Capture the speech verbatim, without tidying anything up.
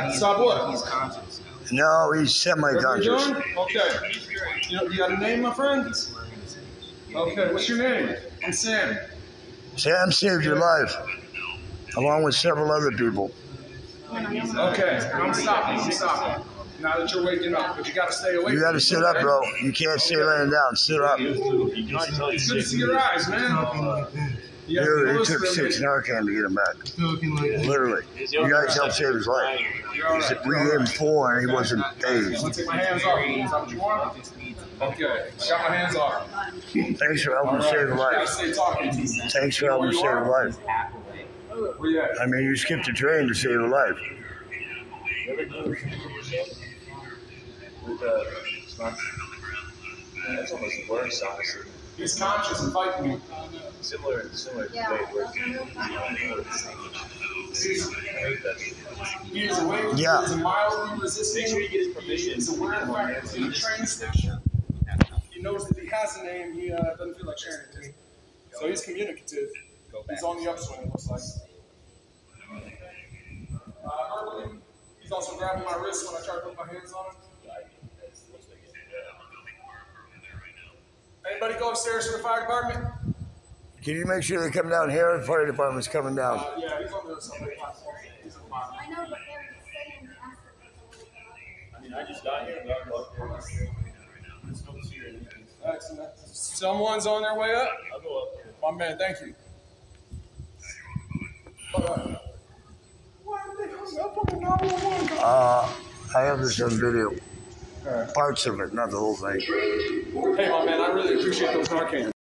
Stop what? He's conscious. No, he's semi-conscious. Okay. You, know, you got a name, my friend? Okay, what's your name? I'm Sam. Sam saved your life, along with several other people. Okay, I'm stopping. I'm stopping. Now that you're waking up, but you got to stay awake. You got to sit up, bro. You can't stay laying down. Sit up. It's good to see your eyes, man. Yeah, Dude, it took six Narcan to get him back. Literally. You guys helped save his life. We gave him four and he wasn't dazed. I'm going to take my hands off. Is that what you want? Okay. Got my hands off. Thanks for helping save a life. Thanks for helping save a life. Where you at? I mean, you skipped a train to save a life. That's almost worse, honestly. He's conscious and fighting me. Similar, similar to the way it works. He is awake. Yeah. He is mildly resisting. Make sure you get his permission. He's aware of the fact that he's in a train station. He knows that he has a name. He uh, doesn't feel like sharing it to me. So he's communicative. He's on the upswing, it looks like. Uh, verbally, he's also grabbing my wrist when I try to put my hands on him. Anybody go upstairs to the fire department? Can you make sure they come down here? The fire department's coming down. Uh, yeah, he's on the other side of the platform. He's on the bottom. I know, but they're saying the aspect. I mean, I just got here and got up there. Let's go see her. Excellent. Someone's on their way up? I'll go up. My man, thank you. Uh, why are they hung up on the nine one one? Uh, I have this on video. Parts of it, not the whole thing. Hey, my man, I really appreciate those Narcan.